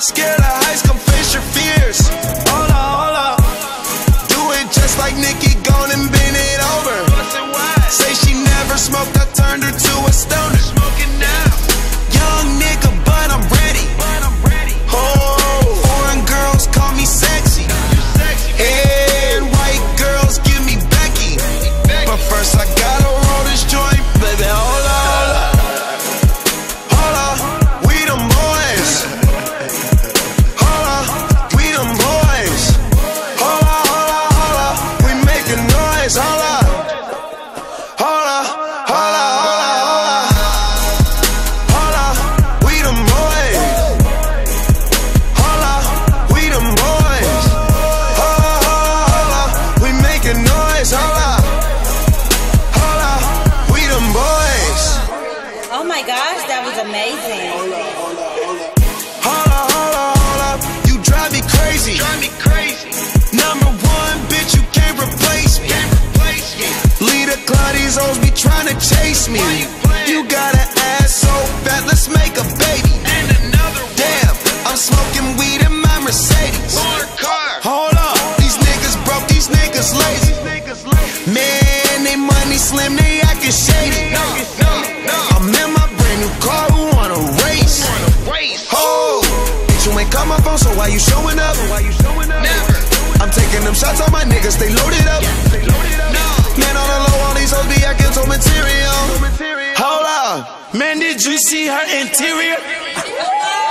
Scared of heights, come face your fears. Hold up, hold up. Do it just like Nicki, gone and bend it over. Say she never smoked, I turned her to a stoner. Smoking now. Young nigga, but I'm ready. Oh, foreign girls call me sexy. And white girls give me Becky. But first I gotta roll this joint, baby. Hold up, hold up. Hold up, we them boys. Hold up, we them boys. Hold up, hold up, hold up. We making noise. Hold up. Hold up, hold up, hold up, hold up. Hold up, we them boys. Hold up, we them boys. Hold up, hold up, we making noise. Hold up, hold up, we them boys. Oh my gosh, that was amazing. Hold up, hold up, hold up. You drive me crazy. Number one, bitch, you can't replace me. Leader Claudia's hoes be trying to chase me. You got an ass so fat, let's make a baby. Damn, I'm smoking weed in my Mercedes. Hold up, these niggas broke, these niggas lazy. Man, they money slim, they acting shady. I'm in my brand new car, who wanna race? Oh, bitch, you ain't call my phone, so why you showing up? Never. I'm taking them shots on my niggas, they loaded up. Man, on the low, all these hoes be acting so material. Hold up, man, did you see her interior?